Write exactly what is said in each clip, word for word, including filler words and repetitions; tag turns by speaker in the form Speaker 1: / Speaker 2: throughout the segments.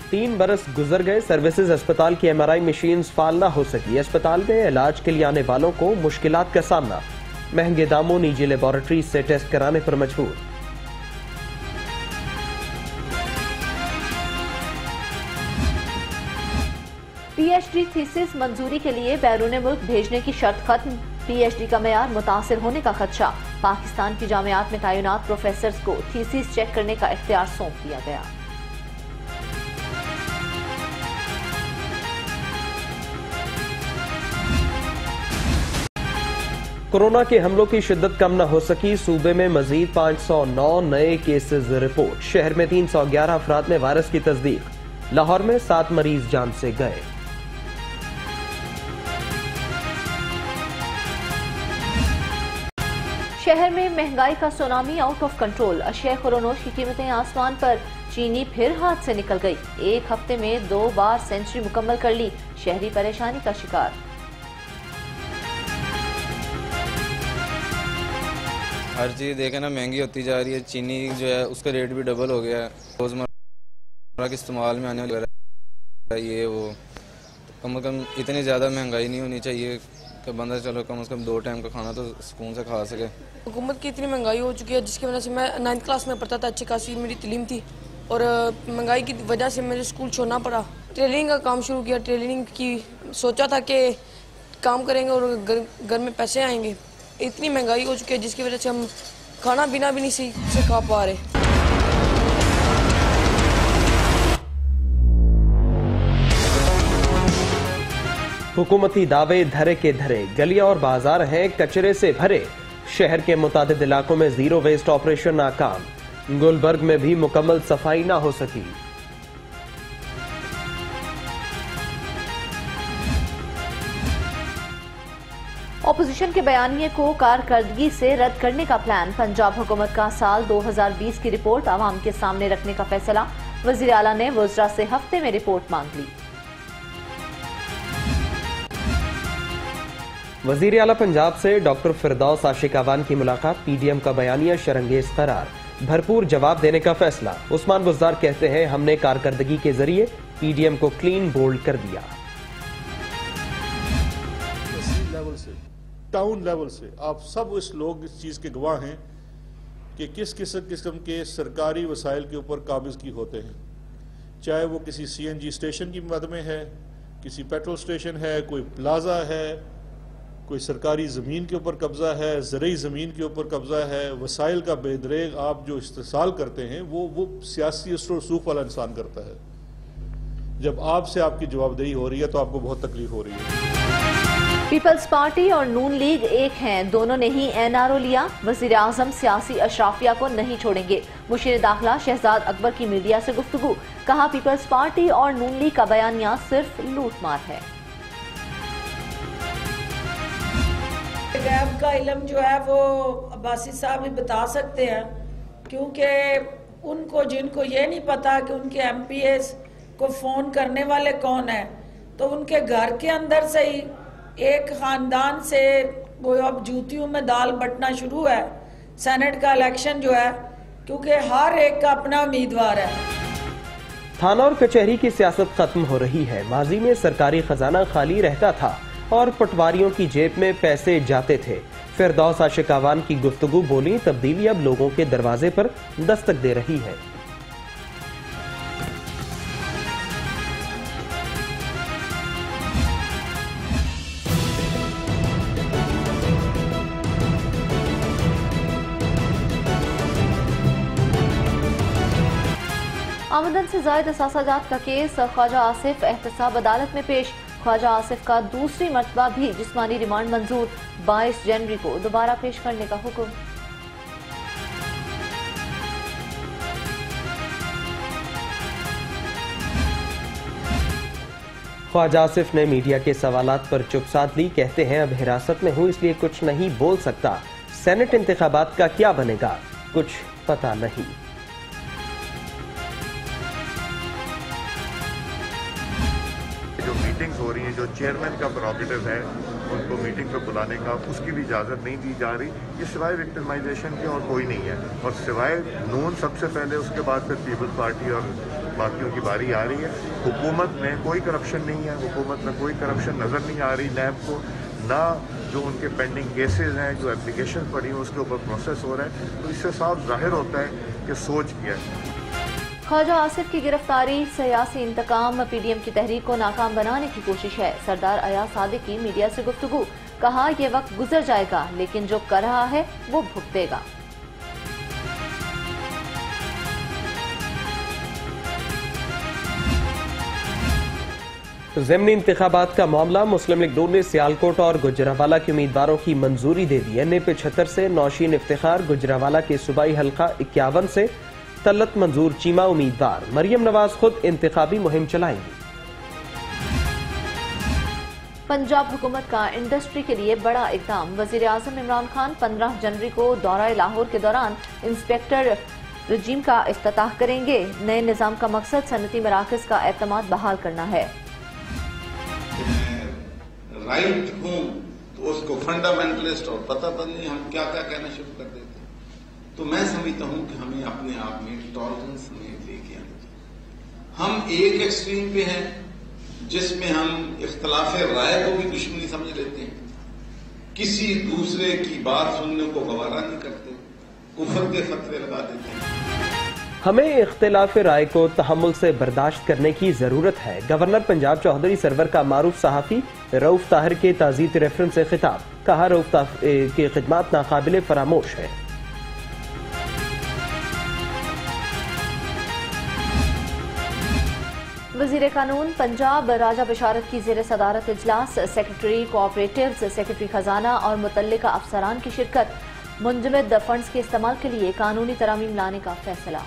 Speaker 1: तीन बरस गुजर गए, सर्विसेज अस्पताल की एमआरआई मशीन्स फाल ना हो सकी। अस्पताल में इलाज के लिए आने वालों को मुश्किलात का सामना। महंगे दामों निजी लेबोरेटरीज से टेस्ट कराने पर मजबूर।
Speaker 2: पीएचडी थीसिस मंजूरी के लिए बैरून मुल्क भेजने की शर्त खत्म। पीएचडी का मेयार मुतासिर होने का खदशा। पाकिस्तान की जामियात में तैनात प्रोफेसर्स को थीसिस चेक करने का इख्तियार सौंप दिया गया।
Speaker 1: कोरोना के हमलों की शिद्दत कम न हो सकी। सूबे में मजीद पाँच सौ नौ नए केसेस रिपोर्ट। शहर में तीन सौ ग्यारह अफराद में वायरस की तस्दीक। लाहौर में सात मरीज जान से गए।
Speaker 2: शहर में महंगाई का सुनामी आउट ऑफ कंट्रोल। अशिया खुरोनोश की कीमतें आसमान पर। चीनी फिर हाथ से निकल गई। एक हफ्ते में दो बार सेंचुरी मुकम्मल कर ली। शहरी परेशानी का शिकार।
Speaker 3: हर चीज़ देखे ना महंगी होती जा रही है। चीनी जो है उसका रेट भी डबल हो गया है। रोजमर्रा के इस्तेमाल में आने वाली ये वो कम से कम इतनी ज़्यादा महंगाई नहीं होनी चाहिए कि बंदा चलो कम से कम दो टाइम का खाना तो सुकून से खा सके।
Speaker 4: हुकूमत की इतनी महंगाई हो चुकी है जिसकी वजह से मैं नाइन्थ क्लास में पढ़ता था, अच्छी खासी मेरी तालीम थी और महंगाई की वजह से मुझे स्कूल छोड़ना पड़ा। टेलरिंग का काम शुरू किया। टेलरिंग की सोचा था कि काम करेंगे और घर घर में पैसे आएंगे। इतनी महंगाई हो चुकी है जिसकी वजह से हम खाना पीना भी नहीं सही से खा पा रहे।
Speaker 1: हुकूमती दावे धरे के धरे। गलियां और बाजार हैं कचरे से भरे। शहर के मुतादिद इलाकों में जीरो वेस्ट ऑपरेशन नाकाम। गुलबर्ग में भी मुकम्मल सफाई ना हो सकी।
Speaker 2: ऑपोजिशन के बयानिए को कारकर्दगी से रद्द करने का प्लान। पंजाब हुकूमत का साल दो हज़ार बीस की रिपोर्ट आवाम के सामने रखने का फैसला। वज़ीर आला ने वज़रा से हफ्ते में रिपोर्ट मांग ली।
Speaker 1: वज़ीर आला पंजाब से डॉक्टर फिरदौस आशिक अवान की मुलाकात। पीडीएम का बयानिया शरंगेज करार। भरपूर जवाब देने का फैसला। उस्मान बुज़दार कहते हैं हमने कारकर्दगी के जरिए पीडीएम को क्लीन बोल्ड कर दिया।
Speaker 5: लेवल से टाउन लेवल से आप सब इस लोग इस चीज के गवाह हैं कि किस किस किस्म के सरकारी वसाइल के ऊपर काबिज की होते हैं, चाहे वो किसी सीएनजी स्टेशन की मद में है, किसी पेट्रोल स्टेशन है, कोई प्लाजा है, कोई सरकारी ज़मीन के ऊपर कब्जा है, ज़रूरी ज़मीन के ऊपर कब्जा है। वसाइल का बेदरेग आप जो इस्तेसाल करते हैं वो वो सियासी असर रसूख वाला इंसान करता है। जब आपसे आपकी जवाबदेही हो रही है तो आपको बहुत तकलीफ हो रही है।
Speaker 2: पीपल्स पार्टी और नून लीग एक हैं, दोनों ने ही एनआरओ लिया। वज़ीर आज़म सियासी अशराफिया को नहीं छोड़ेंगे। मुशीर दाखिला शहजाद अकबर की मीडिया से गुफ्तगू। कहा पीपल्स पार्टी और नून लीग का बयानिया सिर्फ लूट मार है।
Speaker 6: गैब का इल्म जो है वो अब्बासी साहब ही बता सकते हैं, क्योंकि उनको जिनको ये नहीं पता कि उनके एमपीएस को फोन करने वाले कौन है, तो उनके घर के अंदर से ही एक खानदान से वो अब जूतियों में दाल बटना शुरू है। सेनेट का इलेक्शन जो है, क्योंकि हर एक का अपना उम्मीदवार है।
Speaker 1: थाना और कचहरी की सियासत खत्म हो रही है। माजी में सरकारी खजाना खाली रहता था और पटवारियों की जेब में पैसे जाते थे। फिरदौस आशिक अवान की गुफ्तगू बोली तब्दीली अब लोगों के दरवाजे पर दस्तक दे रही है।
Speaker 2: आमदन से जायद असासाजात का केस। ख्वाजा आसिफ एहतसाब अदालत में पेश। ख्वाजा आसिफ का दूसरी मर्तबा भी जिस्मानी रिमांड मंजूर। बाईस जनवरी को दोबारा पेश करने का हुक्म।
Speaker 1: ख्वाजा आसिफ ने मीडिया के सवालात पर चुप साध ली। कहते हैं अब हिरासत में हूं इसलिए कुछ नहीं बोल सकता। सेनेट इंतखाबात का क्या बनेगा कुछ पता नहीं।
Speaker 7: जो मीटिंग्स हो रही हैं, जो चेयरमैन का प्रोरोगेटिव है उनको मीटिंग पर बुलाने का, उसकी भी इजाज़त नहीं दी जा रही। ये सिवाय विक्टिमाइजेशन के और कोई नहीं है। और सिवाय नून सबसे पहले, उसके बाद फिर पीपल्स पार्टी और बाकियों की बारी आ रही है। हुकूमत में कोई करप्शन नहीं है, हुकूमत में कोई करप्शन नज़र नहीं आ रही नैब को, ना जो उनके पेंडिंग केसेस हैं, जो एप्लीकेशन पड़ी हैं उसके ऊपर प्रोसेस हो रहा है। तो इससे साफ जाहिर होता है कि सोच क्या है।
Speaker 2: ख्वाजा आसिफ की गिरफ्तारी सियासी इंतकाम, पीडीएम की तहरीक को नाकाम बनाने की कोशिश है। सरदार अयाज सादिक की मीडिया से गुफ्तगू, कहा यह वक्त गुजर जाएगा लेकिन जो कर रहा है वो भुगतेगा।
Speaker 1: ज़िमनी इंतखाबात का मामला, मुस्लिम लीग नून ने सियालकोट और गुजरावाला के उम्मीदवारों की मंजूरी दे दी। एन ए पचहत्तर से नौशीन इफ्तिखार, गुजरावाला के सूबाई हल्का इक्यावन से तलत मंजूर चीमा उम्मीदवार। मरियम नवाज खुद इंतखाबी मुहिम चलाएंगी।
Speaker 2: पंजाब हुकूमत का इंडस्ट्री के लिए बड़ा इकदाम, वजीर आजम इमरान खान पंद्रह जनवरी को दौरा लाहौर के दौरान इंस्पेक्टर रजीम का इफ्तिताह करेंगे। नए निजाम का मकसद सनती मराकज का एतमाद बहाल करना है।
Speaker 8: राइट हूं तो उसको फंडामेंटलिस्ट और पता नहीं हम क्या क्या कहना शुरू कर देते हैं। तो मैं समझता हूं कि हमें अपने आप में टॉलरेंस में लेके आना चाहिए। हम एक एक्सट्रीम पे हैं जिसमें हम इख्तलाफ राय को भी दुश्मनी समझ लेते हैं, किसी दूसरे की बात सुनने को गवारा नहीं करते, कुफर के फतवे लगा देते हैं।
Speaker 1: हमें इख्तिलाफ राय को तहम्मुल से बर्दाश्त करने की जरूरत है। गवर्नर पंजाब चौधरी सरवर का मारूफ सहाफी रऊफ ताहिर के ताज़ीत रेफरेंस से खिताब, कहा रऊफ ताहिर की खिदमत नाकाबिले फरामोश है।
Speaker 2: वजीर कानून पंजाब राजा बशारत की जेर सदारत इजलास, सेक्रेटरी कोऑपरेटिव्स, सेक्रेटरी खजाना और मुतल्लिका अफसरान की शिरकत। मुंजमद फंड्स के इस्तेमाल के लिए कानूनी तरामीम लाने का फैसला।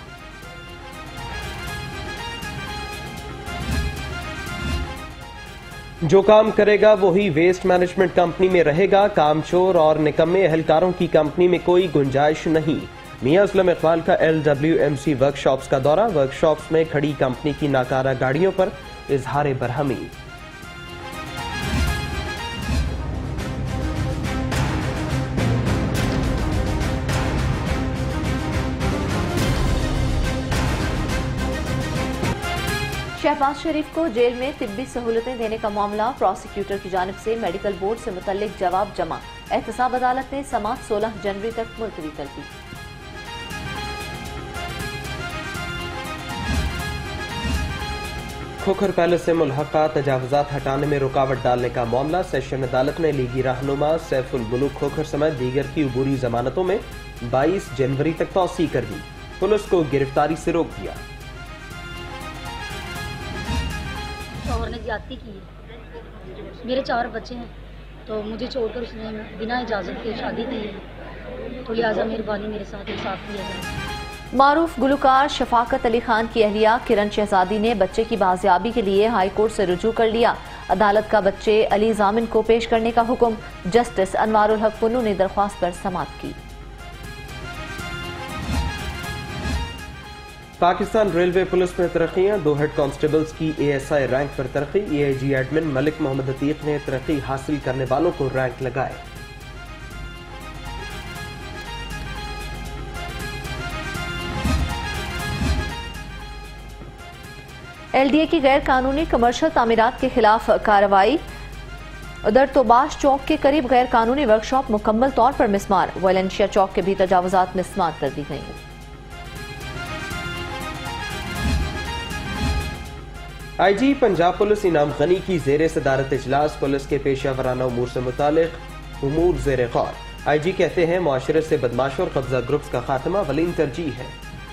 Speaker 1: जो काम करेगा वही वेस्ट मैनेजमेंट कंपनी में रहेगा। कामचोर और निकम्मे अहलकारों की कंपनी में कोई गुंजाइश नहीं। मियां असलम इकबाल का L W M C workshops का दौरा, वर्कशॉप्स में खड़ी कंपनी की नाकारा गाड़ियों पर इजहार बरहमी।
Speaker 2: शहबाज शरीफ को जेल में तिब्बी सहूलतें देने का मामला, प्रोसिक्यूटर की जानिब से मेडिकल बोर्ड से मुतल्लिक जवाब जमा। एहतसाब अदालत ने समाअत सोलह जनवरी तक मुलतवी कर दी।
Speaker 1: खोखर पैलेस से मुल्हका तजावुजात हटाने में रुकावट डालने का मामला, सेशन अदालत ने लीगी रहनुमा सैफुल मुलूक खोखर समेत दीगर की अबूरी जमानतों में बाईस जनवरी तक तौसी कर दी। पुलिस को गिरफ्तारी से रोक दिया।
Speaker 9: शौहर ने ज्यादती की है, मेरे चार बच्चे हैं, तो मुझे छोड़कर उसने बिना इजाज़त के शादी की है, तो लिहाजा मेहरबानी मेरे साथ इंसाफ किया जाए।
Speaker 2: मारूफ गुलकार शफाकत अली खान की अहलिया किरण शहजादी ने बच्चे की बाजियाबी के लिए हाई कोर्ट से रुजू कर लिया। अदालत का बच्चे अली जामिन को पेश करने का हुक्म, जस्टिस अनवारुल हक पुन्नू ने दरख्वास्त पर समाअत की।
Speaker 1: पाकिस्तान रेलवे पुलिस में तरक्कियां, दो हेड कांस्टेबल्स की ए एस आई रैंक पर तरक्की। A I G admin Malik Mohammad Atiq ने तरक्की हासिल करने वालों को रैंक लगाए।
Speaker 2: एल डी ए की गैर कानूनी कमर्शियल तामीरात के खिलाफ कार्रवाई। उधर तोबाश चौक के करीब गैर कानूनी वर्कशॉप मुकम्मल तौर पर मिसमार। वालेंशिया चौक के भी तजावुजात मिसमार कर दी गई।
Speaker 1: आई जी पंजाब पुलिस इनाम गनी की जेर सदारत इजलास, पुलिस के पेशा वराना उमूर से मुतालिक उमूर जेर गौर। आई जी कहते हैं मुआशरे से बदमाशों और कब्जा ग्रुप्स का खात्मा वलीन तरजीह है।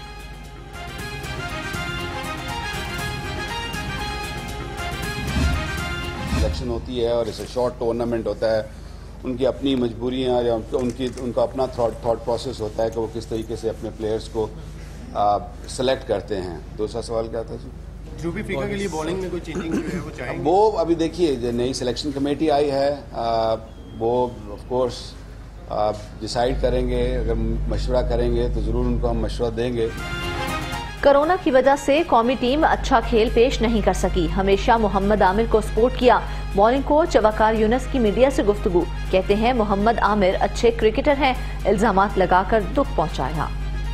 Speaker 10: इलेक्शन होती है और इसे शॉर्ट टूर्नामेंट होता है, उनकी अपनी मजबूरियां या उनकी उनका अपना थॉट थॉट प्रोसेस होता है कि वो किस तरीके से अपने प्लेयर्स को सेलेक्ट करते हैं। दूसरा सवाल क्या था जी?
Speaker 11: जो भी फीका के लिए बॉलिंग में कोई चेंजिंग जो है वो चाहेंगे?
Speaker 10: वो अभी देखिए जो नई सिलेक्शन कमेटी आई है आ, वो ऑफ कोर्स डिसाइड करेंगे, अगर मशवरा करेंगे तो ज़रूर उनको हम मशवरा देंगे।
Speaker 2: कोरोना की वजह से कौमी टीम अच्छा खेल पेश नहीं कर सकी। हमेशा मोहम्मद आमिर को सपोर्ट किया। बॉलिंग कोच वकार यूनुस की मीडिया से गुफ्तगू, कहते हैं मोहम्मद आमिर अच्छे क्रिकेटर हैं। इल्जामात लगाकर दुख पहुंचाया।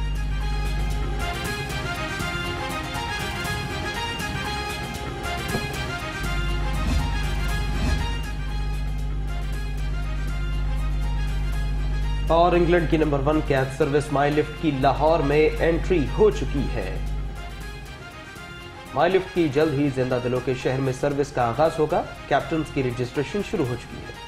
Speaker 1: और इंग्लैंड की number one catch service my lift की लाहौर में एंट्री हो चुकी है। माई लिफ्ट की जल्द ही जिंदा दिलों के शहर में सर्विस का आगाज होगा। कैप्टन की रजिस्ट्रेशन शुरू हो चुकी है।